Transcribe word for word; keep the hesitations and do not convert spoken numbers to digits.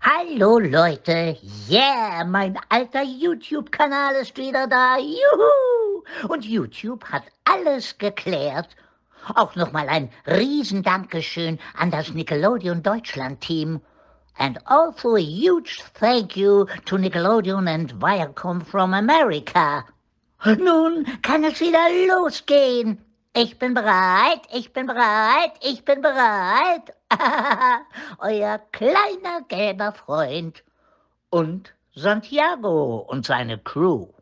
Hallo Leute, yeah, mein alter YouTube-Kanal ist wieder da, juhu! Und YouTube hat alles geklärt. Auch nochmal ein Riesendankeschön an das Nickelodeon Deutschland-Team. And also a huge thank you to Nickelodeon and Viacom from America. Nun kann es wieder losgehen. Ich bin bereit, ich bin bereit, ich bin bereit. Euer kleiner gelber Freund und Santiago und seine Crew.